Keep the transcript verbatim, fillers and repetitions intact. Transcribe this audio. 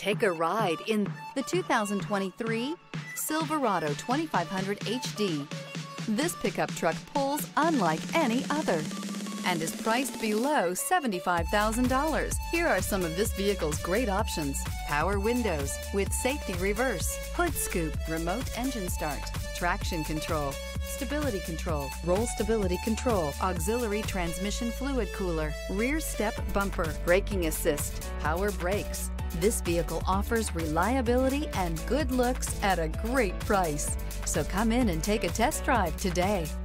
Take a ride in the two thousand twenty-three Silverado twenty-five hundred H D. This pickup truck pulls unlike any other and is priced below seventy-five thousand dollars. Here are some of this vehicle's great options: power windows with safety reverse, hood scoop, remote engine start, traction control, stability control, roll stability control, auxiliary transmission fluid cooler, rear step bumper, braking assist, power brakes. This vehicle offers reliability and good looks at a great price. So come in and take a test drive today.